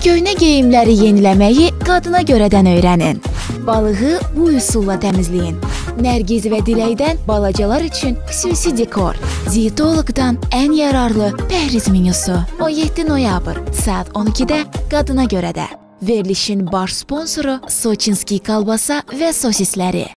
Köhnə geyimləri yeniləməyi qadına görədən öyrənin. Balığı bu üsulla təmizləyin. Nərgiz və diləkdən balacalar üçün xüsusi dekor. Dietoloqdan ən yararlı pəhriz menüsü. 17 noyabr saat 12-də qadına görədə. Verilişin baş sponsoru Soçinski kolbasa və sosisləri.